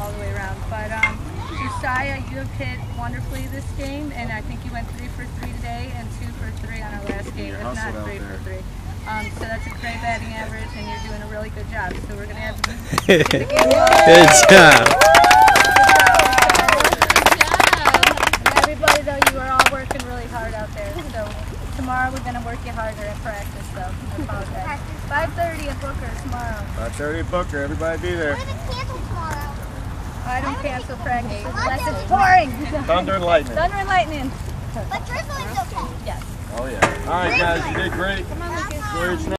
all the way around. But Josiah, you have hit wonderfully this game, and I think you went 3 for 3 today and 2 for 3 on our last game, if not 3 for 3. So that's a great batting average, and you're doing a really good job. So we're going to have you get the game ball. Good job. Everybody, though, you are all working really hard out there. So tomorrow we're going to work you harder at practice, though. I apologize. 5:30 at Booker tomorrow. 5:30 at Booker. Everybody be there. What if it's canceled tomorrow? I don't cancel practice unless it's pouring. Thunder and lightning. Thunder and lightning. But drizzling's okay. Yes. Oh yeah. All right, guys, you did great. Come on, Lucas. Enjoy your